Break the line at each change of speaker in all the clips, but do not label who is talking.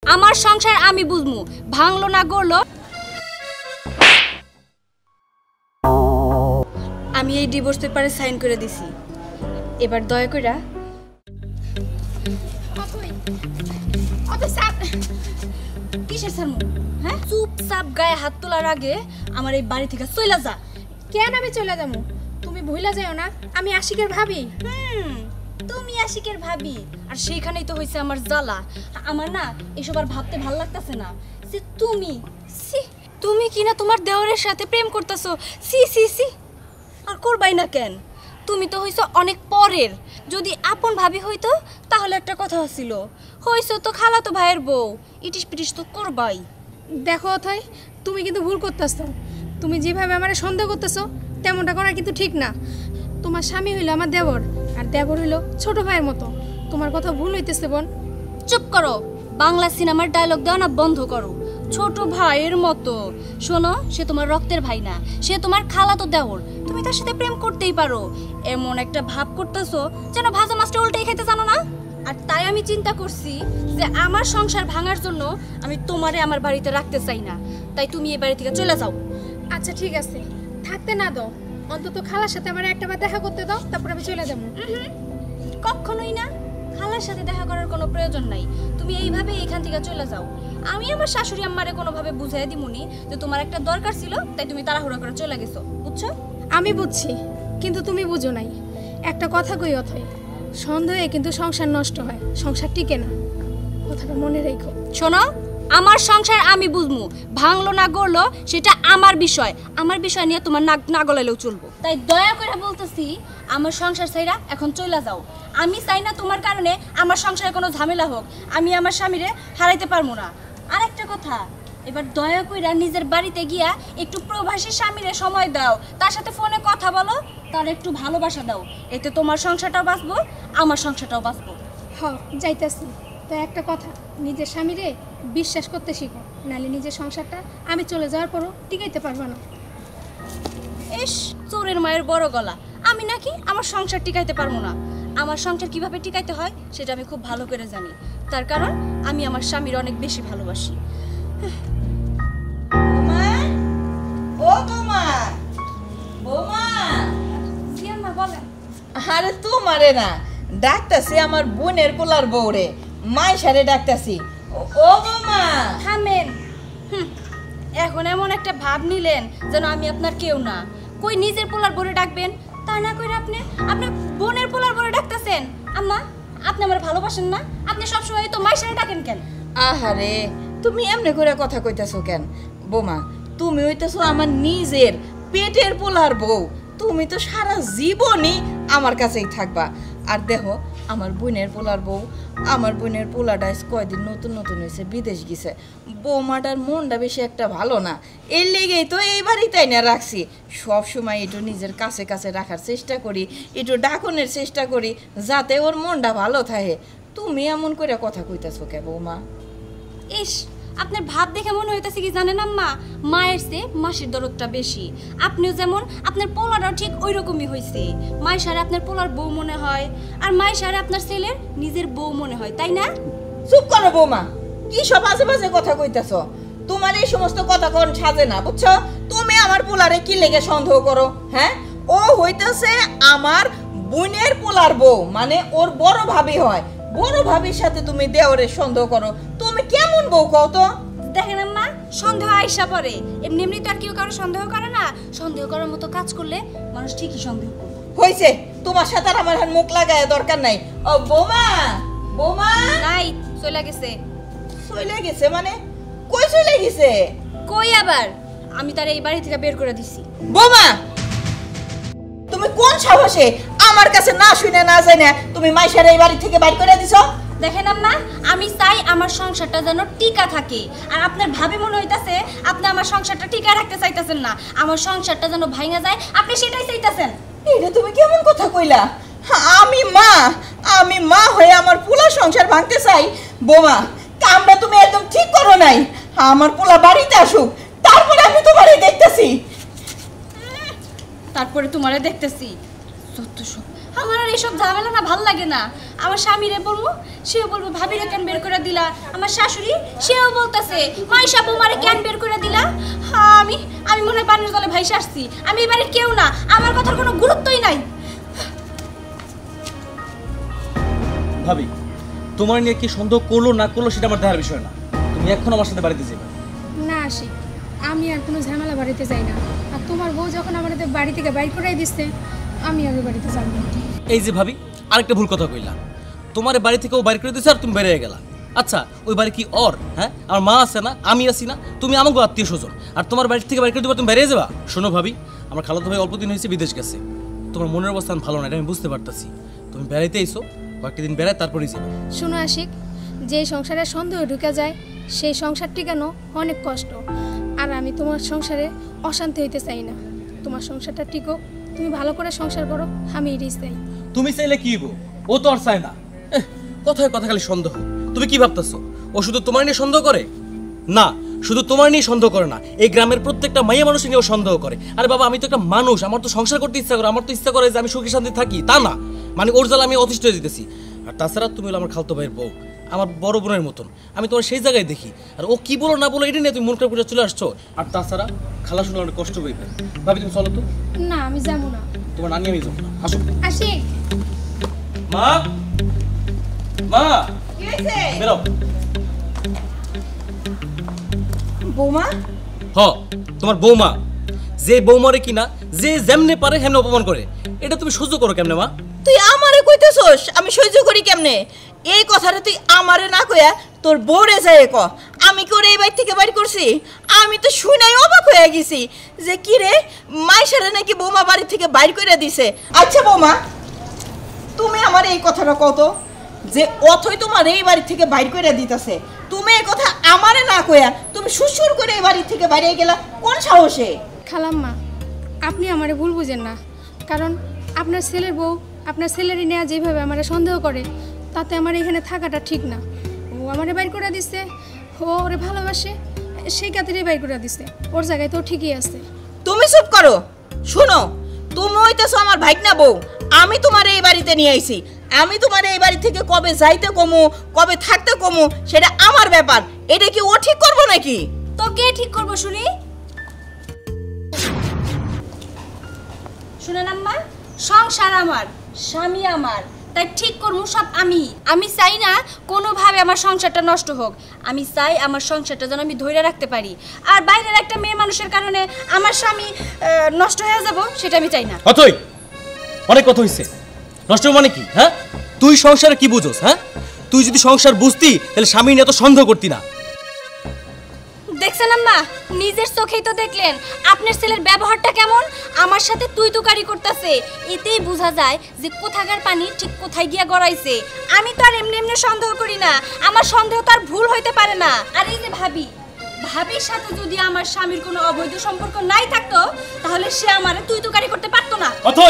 আমার সংসার আমি বুঝমু, ভাঙলো না গড়লো আমি এই ডিভোর্স পেপারে সাইন করে দিছি। এবার দয়া কইরা কিসের সারমু? হ্যাঁ, চুপচাপ গায়ে হাত তোলার আগে আমার এই বাড়ি থেকে চলে যা।
কেন আমি চলে যাবো? তুমি ভুলা যাও না আমি আশিকের ভাবি।
তুমি আশিকের ভাবি, আর সেইখানেই তো হয়েছে আমার জ্বালা। আমার না এসব আর ভাবতে ভাল লাগতেছে না যে তুমি কিনা তোমার দেওরের সাথে প্রেম করতেছো। সি সি সি, আর করবাই না কেন? তুমি তো হইছো অনেক পরের। যদি আপন ভাবি হইতো তাহলে একটা কথা ছিল, হইছো তো খালাতো ভাইয়ের বউ, ইটিস পিটিস তো করবাই।
দেখো অথই, তুমি কিন্তু ভুল করতেছো। তুমি যেভাবে আমার সন্দেহ করতেছো তেমনটা করা কিন্তু ঠিক না। তোমার স্বামী হইলো আমার দেবর, আর দেবর হইলো ছোট ভাইয়ের মতো। তোমার কথা ভুল হইতেছে বোন।
চুপ করো, বাংলা সিনেমার ডায়লগ দেওয়া না বন্ধ করো। ছোট ভাইয়ের মতো? শোনো, সে তোমার রক্তের ভাই না, সে তোমার খালাতো দেওর। তুমি তার সাথে প্রেম করতেই পারো, এমন একটা ভাব করতেছো যেন ভাজা মাছটা উল্টেই খেতে জানো না। আর তাই আমি চিন্তা করছি যে আমার সংসার ভাঙার জন্য আমি তোমারে আমার বাড়িতে রাখতে চাই না। তাই তুমি এই বাড়ি থেকে চলে যাও।
আচ্ছা ঠিক আছে, থাকতে না দাও, অন্তত খালার সাথে আমার একটাবার দেখা করতে দাও, তারপর আমি চলে যাবো।
কখনোই না, খালার সাথে দেখা করার কোনো প্রয়োজন নাই। তুমি এইভাবে এখান থেকে চলে যাও। আমি আমার শাশুড়ি আম্মারে কোনোভাবে বুঝাই দিমুনি যে তোমার একটা দরকার ছিল, তাই তুমি তাড়াহুড়া করে চলে গেছো, বুঝছো?
আমি বুঝছি, কিন্তু তুমি বুঝো নাই। একটা কথা কই অথই, সন্দেহে কিন্তু সংসার নষ্ট হয়, সংসার টিকে না। কথাটা মনে রেখো।
শোনো, আমার সংসার আমি বুঝমু, ভাঙলো না গড়লো সেটা আমার বিষয়। আমার বিষয় নিয়ে তোমার না গলাইলেও চলবো। তাই দয়া করে বলতেছি, আমার সংসার ছাইরা এখন চলে যাও। আমি চাই না তোমার কারণে আমার সংসারে কোনো ঝামেলা হোক। আমি আমার স্বামীরে হারাইতে পারবো না। আর একটা কথা, এবার দয়া কইরা নিজের বাড়িতে গিয়া একটু প্রবাসী স্বামীরে সময় দাও, তার সাথে ফোনে কথা বলো, তার একটু ভালোবাসা দাও। এতে তোমার সংসারটাও বাঁচবো, আমার সংসারটাও বাঁচবো।
যাইতেছি। তো একটা কথা, নিজের স্বামীরে বিশ্বাস করতে শিখো, নাহলে নিজের সংসারটা আমি চলে যাওয়ার পরও টিকাইতে পারবো না।
ইস, চোরের মায়ের বড় গলা। আমি নাকি আমার সংসার টিকাইতে পারবো না? আমার সংসার কিভাবে টিকাইতে হয় সেটা আমি খুব ভালো করে জানি। তার কারণ আমি আমার স্বামীর অনেক বেশি ভালোবাসি।
আরে তোমারে না ডাকতাছি, আমার বোনের পোলার বউরে মাইশারে ডাকতাছি। ও বৌমা
থামেন। এখন এমন একটা ভাব নিলেন যেন আমি আপনার কেউ না। কই নিজের পোলার বউরে ডাকবেন, তা না কইরা আপনি আপনার বোনের পোলার বউরে ডাকতেছেন। আম্মা, আপনি আমার ভালোবাসেন না? আপনি সবসময় তো মাইশারে ডাকেন কেন?
আহারে, তুমি এমনি করে কথা কইতাছো কেন? বৌমা, তুমি হইতাছো আমার নিজের পেটের পোলার বউ। তুমি তো সারা জীবনই আমার কাছেই থাকবা। আর দেখো, আমার বোনের পোলার বউ, আমার বোনের পোলাটা কয়দিন নতুন নতুন হয়েছে, বিদেশ গেছে। বৌমাটার মনটা বেশি একটা ভালো না, এর লেগেই তো এই বাড়িতেই না রাখছি। সব সময় একটু নিজের কাছে কাছে রাখার চেষ্টা করি, একটু ডাকনের চেষ্টা করি, যাতে ওর মনটা ভালো থাকে। তুমি এমন করে কথা কইতাছো কে বৌমা?
ইস, আপনার ভাব দেখে মনে হইতেছে কি জানেন আম্মা, মায়ের চেয়ে মাসির দরদটা বেশি। আপনিও যেমন, আপনার পোলাটাও ঠিক ওই রকমই হয়েছে। মায়ের সারে আপনার পোলার বউ মনে হয়, আর মায়ের সারে আপনার ছেলের নিজের বউ মনে হয়, তাই না?
চুপ করো বৌমা, কি সব আজে বাজে কথা কইতাছো? তোমার এই সমস্ত কথা কোন সাজে না, বুঝছো? তুমি আমার পোলারে কি লেগে সন্দেহ করো? হ্যাঁ, ও হইতাছে আমার বোনের পোলার বউ, মানে ওর বড় ভাবি হয়। বড় ভাবির সাথে তুমি দেওরের সন্দেহ করো? তুমি কেমন বউ কও তো?
দেখেন আম্মা, সন্দেহ আইসা পড়ে। এমনি এমনি তো আর কেউ কারো সন্দেহ করে না। সন্দেহ করার মতো কাজ করলে মানুষ ঠিকই সন্দেহ করবে।
হইছে, তোমার সাথে আর আমার মুখ লাগায় দরকার নাই। ও বৌমা, বৌমা
নাই, চলে গেছে।
চলে গেছে মানে? কই চলে গেছে?
কই আবার? আমি তার এই বাড়ি থেকে বের করে দিছি।
বৌমা, তুমি কোন সাহসে আমার কাছে না শুনে না জানে তুমি মাইশার এই বাড়ি থেকে বাইর করে দিছো?
দেখেন আম্মা, আমি চাই আমার সংসারটা যেন টিকা থাকে। আর আপনার ভাবে মনে হইতাছে আপনি আমার সংসারটা টিকা রাখতে চাইতেছেন না, আমার সংসারটা যেন ভাঙা যায়, আপনি সেটাই চাইতেছেন।
এটা তুমি কেমন কথা কইলা? আমি মা হয়ে আমার পুরা সংসার ভাঙতে চাই? বোমা, কামটা তুমি একদম ঠিক করো নাই। আমার পুরা বাড়িতে আসুক, তারপরে আমি তোমারে দেখতেছি।
তারপরে তোমারে দেখতেছি? আমার আর এইসব ঝামেলা না ভাল লাগে না। আমার স্বামীরে বলবো, সেও বলবো ভাবিরে কেন বের করে দিলা। আমার শাশুড়ি সেও বলতেছে মাইশা বৌমারে কেন বের করে দিলা। আমি আমি মনে হয় পানির তলে ভাইসা আসছি। আমি এবারে কেউ না, আমার কথার কোনো গুরুত্বই নাই।
ভাবি, তোমার নিয়ে কি সন্দেহ করলো না করলো সেটা আমার দেখার বিষয় না। তুমি এখন আমার সাথে বাড়িতে যাবে
না আশিক, আমি আর কোনো ঝামেলা বাড়িতে যাই না। আর তোমার বউ যখন আমাদের বাড়ি থেকে বাইর করাই দিচ্ছে, আমি আর ওই বাড়িতে যাব না।
এই যে ভাবি, আরেকটা ভুল কথা কইলা। তোমার বাড়ি থেকে ও বাইর করে দিয়েছে আর তুমি বেরিয়ে গেলা। আচ্ছা, ওই বাড়ি কি ওর? হ্যাঁ, আমার মা আছে না, আমি আছি না, তুমি আমাকে আত্মীয় স্বজন, আর তোমার বাড়ি থেকে বাইর করে দেবা, তুমি বেরিয়ে যাবা? শোনো ভাবি, আমার খালাতো ভাই অল্প দিন হয়েছে বিদেশ গেছে। তোমার মনের অবস্থান ভালো না, এটা আমি বুঝতে পারতাছি। তুমি বেড়াইতে এসো, কয়েকটা দিন বেড়ায় তারপরেই যাবে।
শোনো আশিক, যে সংসারে সন্দেহ ঢুকে যায় সেই সংসার টিকানো অনেক কষ্ট। আর আমি তোমার সংসারে অশান্তি হইতে চাই না। তোমার সংসারটা টিকো, তুমি ভালো করে সংসার করো, আমি এটাই চাই।
তুমি চাইলে কি হইব? ও তো আর চায় না। কথায় কথা খালি সন্দেহ। তুমি কি ভাবতেছো ও শুধু তোমার নিয়ে সন্দেহ করে? না, শুধু তোমার নিয়ে সন্দেহ করে না, এই গ্রামের প্রত্যেকটা মাইয়া মানুষ নিয়েও সন্দেহ করে। আরে বাবা, আমি তো একটা মানুষ, আমার তো সংসার করতে ইচ্ছা করে, আমার তো ইচ্ছা করে যে আমি সুখী শান্তি থাকি, তা না মানে ওর জ্বালা আমি অতিষ্ঠ হয়ে যেতেছি। আর তাছাড়া তুমি হলো আমার খালতো ভাইয়ের বউ, আমার বড় বোনের মতন। আমি তোমার সেই জায়গায় দেখি, আর ও কি বলো না বলো এটা নিয়ে তুমি মন খারাপ করে চলে আসছো। আর তাছাড়া খালা শুনে অনেক কষ্ট হইবে। ভাবি, তুমি চলো তো।
না, আমি যাবো না।
তোমার নানি আমি যাবো না, আসো।
আশিক,
মা, মা,
কি হয়েছে
বেরো।
বৌমা?
হ, তোমার বৌমা, যে বৌমারে কিনা যে যেমনে পারে হেমনে অপমান করে, এটা তুমি সহ্য করো কেমনে মা?
তুই আমারে কইতেছস আমি সহ্য করি কেমনে? এই কথাটা তুই আমারে না কইয়া তোর বউরে যায় ক। আমি কি ওরে এই বাড়ি থেকে বাড়ি করছি? আমি তো শুনাই অবাক হয়ে গেছি যে কি রে, মাইশারে নাকি বৌমা বাড়ি থেকে বাইর করে দিছে। আচ্ছা বৌমা, তুমি আমার এই কথাটা কত যে অথই তোমার এই বাড়ি থেকে বাইর করে দিতেছে, তুমি এই কথা আমারে না কইয়া তুমি সুসুর করে এই বাড়ি থেকে বাইরে গেলা কোন সাহসে?
খালাম্মা, আপনি আমারে ভুল বুঝেন না। কারণ আপনার ছেলের বউ আপনার ছেলেরই নেওয়া যেভাবে আমারে সন্দেহ করে, তাতে আমার এখানে থাকাটা ঠিক না। ও আমারে বাইর করে দিচ্ছে, ও ওরে ভালোবাসে, সেই খাতিরে বাইর করে দিচ্ছে। ওর জায়গায় তো ঠিকই আছে।
তুমি চুপ করো। শুনো, তুমি হইতেছো আমার ভাইকনা বউ, আমি তোমার এই বাড়িতে নিয়ে আইছি। আমি তোমার এই বাড়ি থেকে কবে যাইতে কমু কবে থাকতে কমু সেটা আমার ব্যাপার। এটা কি ও ঠিক করবো নাকি?
তো কে ঠিক করবো শুনি? শুনেন আম্মা, সংসার আমার, স্বামী আমার, তাই ঠিক করবো সব আমি। আমি চাই না কোনোভাবে আমার সংসারটা নষ্ট হোক। আমি চাই আমার সংসারটা যেন আমি ধরে রাখতে পারি। আর বাইরের একটা মেয়ে মানুষের কারণে আমার স্বামী নষ্ট হয়ে যাব, সেটা আমি চাই না।
অথই, অনেক কথা হইছে। নষ্ট মানে কি? হ্যাঁ, তুই সংসারে কি বুঝোস? হ্যাঁ, তুই যদি সংসার বুঝতি তাহলে স্বামী নিয়ে এত সন্দেহ করতি না।
দেখছেন আম্মা, নিজের চোখেই তো দেখলেন আপনার ছেলের ব্যবহারটা কেমন। আমার সাথে তুই তুকারি করতেছে, এতেই বোঝা যায় যে কোথাকার পানি ঠিক কোথায় গিয়া গড়াইছে। আমি তো আর এমনি এমনি সন্দেহ করি না, আমার সন্দেহ তো আর ভুল হইতে পারে না। আর এই যে ভাবির সাথে যদি আমার স্বামীর কোনো অবৈধ সম্পর্ক নাই থাকতো, তাহলে সে আমারে তুই তুকারি করতে পারতো না।
অথই,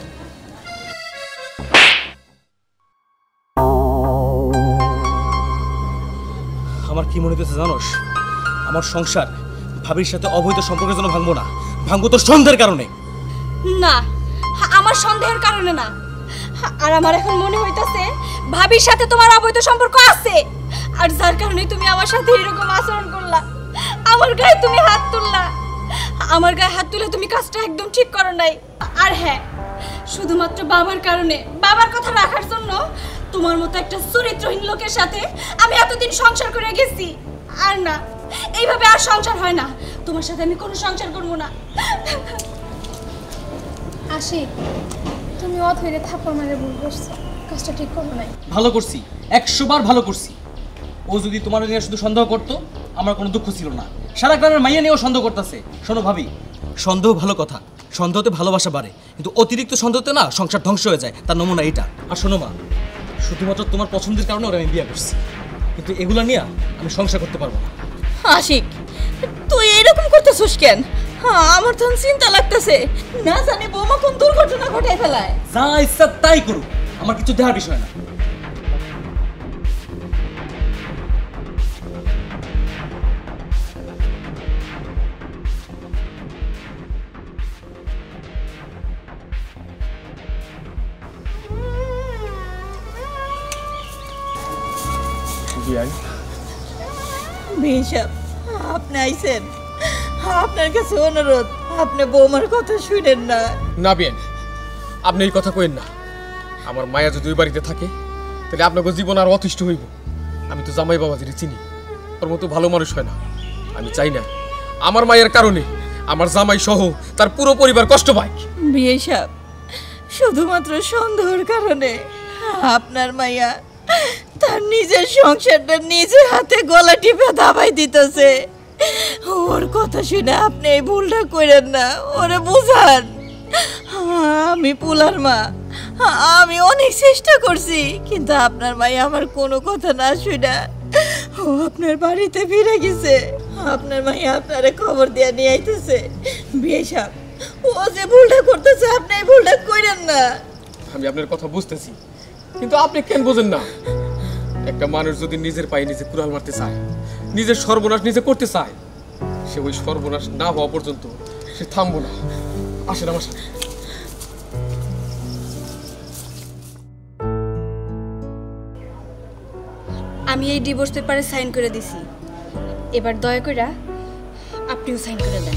আমার কি মনে হচ্ছে জানোস, আমার সংসার ভাবির সাথে অবৈধ সম্পর্কের জন্য ভাঙবো না, ভাঙবো তোর সন্দেহের কারণে।
না, আমার সন্দেহের কারণে না। আর আমার এখন মনে হইতাছে ভাবির সাথে তোমার অবৈধ সম্পর্ক আছে, আর যার কারণে তুমি আমার সাথে এরকম আচরণ করলা, আমার গায়ে তুমি হাত তুললা। আমার গায়ে হাত তুলে তুমি কাজটা একদম ঠিক করো নাই। আর হ্যাঁ, শুধুমাত্র বাবার কারণে, বাবার কথা রাখার জন্য তোমার মতো একটা চরিত্রহীন লোকের সাথে আমি এতদিন সংসার করে গেছি। আর না, এইভাবে আর সংসার হয় না। তোমার সাথে আমি কোনো সংসার করবো না।
আশিক, তুমি অথইরে থাপ্পড় মারে ভুল করছো, কাজটা ঠিক করো নাই।
ভালো করছি, 100 বার ভালো করছি। ও যদি তোমার নিয়ে শুধু সন্দেহ করতো, আমার কোনো দুঃখ ছিল না। সারা গ্রামের মাইয়া নিয়েও সন্দেহ করতেছে। শোনো ভাবি, সন্দেহ ভালো কথা, সন্দেহতে ভালোবাসা বাড়ে, কিন্তু অতিরিক্ত সন্দেহতে না সংসার ধ্বংস হয়ে যায়। তার নমুনা এটা। আর শোনো মা, শুধুমাত্র তোমার পছন্দের কারণে ওরা আমি বিয়ে করছি, কিন্তু এগুলা নিয়ে আমি সংসার করতে পারবো না।
আশিক, তুই এরকম করতেছিস কেন? হ্যাঁ, আমার তো চিন্তা লাগতেছে, না জানি বৌমা কোন দুর্ঘটনা ঘটায় ফেলায়।
যা ইচ্ছা তাই করুক, আমার কিছু দেওয়ার বিষয় না।
মেশাব আপনি আইছেন, আপনার কাছে অনুরোধ, আপনি বৌমার কথা শুনেন না।
না বিয়েন, আপনি এই কথা কইেন না। আমার মায়া যদি ওই বাড়িতে থাকে তাহলে আপনাকে জীবন আর অতিষ্ঠ হইব। আমি তো জামাই বাবাজিরে চিনি, ওর মতো ভালো মানুষ হয় না। আমি চাই না আমার মায়ের কারণে আমার জামাই সহ তার পুরো পরিবার কষ্ট পায়।
বিয়ে সাহেব, শুধুমাত্র সন্দেহের কারণে আপনার মাইয়া তার নিজের সংসারটা নিজের হাতে গলা টিপে দাবাই দিতেছে। ওর কথা শুনে আপনি এই ভুলটা করেন না, ওরে বুঝান। আমি পুলার মা, আমি অনেক চেষ্টা করছি, কিন্তু আপনার মাই আমার কোনো কথা না শুনে ও আপনার বাড়িতে ফিরে গেছে। আপনার মাই আপনারে খবর দিয়ে নিয়ে আইতেছে। বিয়ে সাহেব, ও যে ভুলটা করতেছে আপনি এই ভুলটা করেন না।
আমি আপনার কথা বুঝতেছি, কিন্তু আপনি কেন বোঝেন না? একটা মানুষ যদি নিজের পায়ে নিজে কুড়াল মারতে চায়, নিজের সর্বনাশ নিজে করতে চায়, সে ওই সর্বনাশ না হওয়া পর্যন্ত সে থামবো না। আসেন আমার সাথে।
আমি এই ডিভোর্স পেপারে সাইন করে দিছি, এবার দয়া করে আপনিও সাইন করে দেন।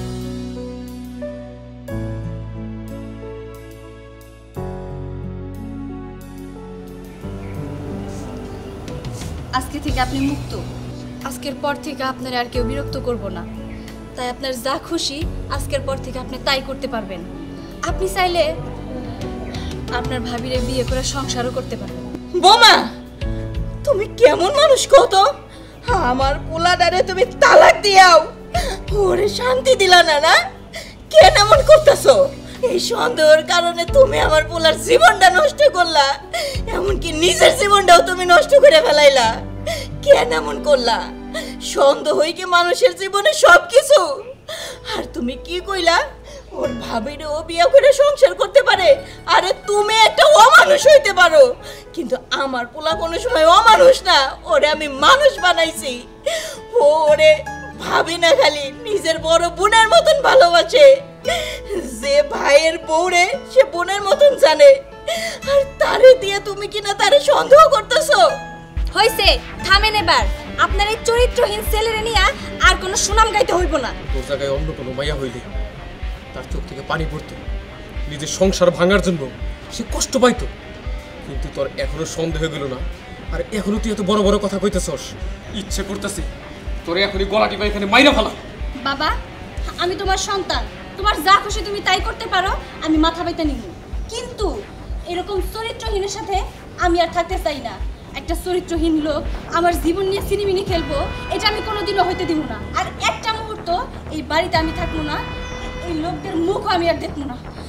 আজকে থেকে আপনি মুক্ত। আজকের পর থেকে আপনার আর কেউ বিরক্ত করব না, তাই আপনার যা খুশি আজকের পর থেকে আপনি তাই করতে পারবেন। আপনি চাইলে আপনার ভাবিরে বিয়ে করে সংসারও করতে পারবেন।
বোমা, তুমি কেমন মানুষ কত? আমার পোলাডারে তুমি তালাক দিয়াও ওরে শান্তি দিলা না, না? কেন এমন করতেছো? এই সন্দেহের কারণে তুমি আমার পোলার জীবনটা নষ্ট করলা, এমনকি নিজের জীবনটাও তুমি নষ্ট করে ফেলাইলা। কেন এমন করলা? সন্দেহই কি মানুষের জীবনে সবকিছু? আর তুমি কি কইলা ওর ভাবিরে ও বিয়ে করে সংসার করতে পারে? আরে তুমি একটা অমানুষ হইতে পারো, কিন্তু আমার পোলা কোনো সময় অমানুষ না, ওরে আমি মানুষ বানাইছি। ওরে ভাবি না খালি নিজের বড় বোনের মতন ভালোবাসে, যে ভাইয়ের বউরে সে বোনের মতন জানে, আর তারে দিয়ে তুমি কিনা তারে সন্দেহ করতেছো।
হইছে, থামেন এবার। আপনার এই চরিত্রহীন ছেলেরে নিয়ে আর কোনো সুনাম গাইতে হইব না।
তোর জায়গায় অন্য কোনো মাইয়া হইলে তার চোখ থেকে পানি পড়তো, নিজের সংসার ভাঙার জন্য সে কষ্ট পাইতো, কিন্তু তোর এখনো সন্দেহ গেল না। আর এখনো তুই এত বড় বড় কথা কইতেছস। ইচ্ছে করতেছে তোরে এখনই গলা টিপা এখানে মাইরা ফেলা।
বাবা, আমি তোমার সন্তান, তোমার যা খুশি তুমি তাই করতে পারো, আমি মাথা বাইতে নিব। কিন্তু এরকম চরিত্রহীনের সাথে আমি আর থাকতে চাই না। একটা চরিত্রহীন লোক আমার জীবন নিয়ে সিনেমিনি খেলবো, এটা আমি কোনোদিনও হইতে দিব না। আর একটা মুহূর্ত এই বাড়িতে আমি থাকবো না, এই লোকদের মুখও আমি আর দেখবো না।